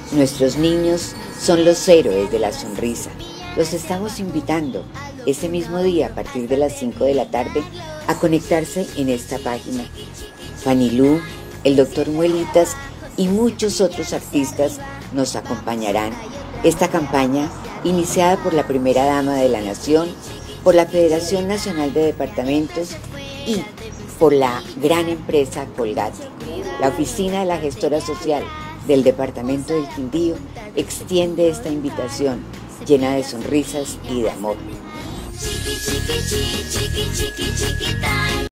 Nuestros niños son los héroes de la sonrisa. Los estamos invitando ese mismo día a partir de las 5 de la tarde a conectarse en esta página. Fanny Lu, el Dr. Muelitas y muchos otros artistas nos acompañarán. Esta campaña, iniciada por la primera dama de la Nación, por la Federación Nacional de Departamentos y por la gran empresa Colgate. La oficina de la gestora social del departamento del Quindío extiende esta invitación llena de sonrisas y de amor.